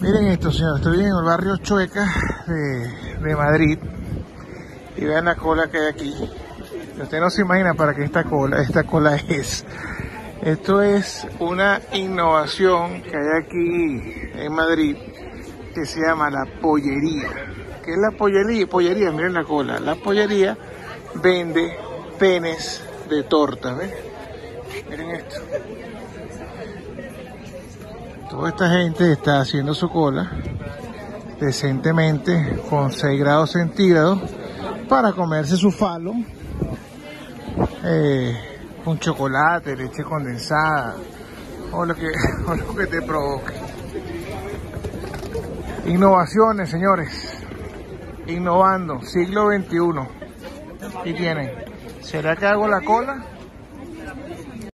Miren esto, señor, estoy en el barrio Chueca de Madrid y vean la cola que hay aquí. Usted no se imagina para qué esta cola es. Esto es una innovación que hay aquí en Madrid que se llama la pollería. ¿Qué es la pollería? Pollería, miren la cola. La pollería vende penes de torta, ¿ven? Miren esto. Toda esta gente está haciendo su cola decentemente con 6 grados centígrados para comerse su falo con chocolate, leche condensada o lo que te provoque. Innovaciones, señores, innovando, siglo XXI. Y tienen, ¿será que hago la cola?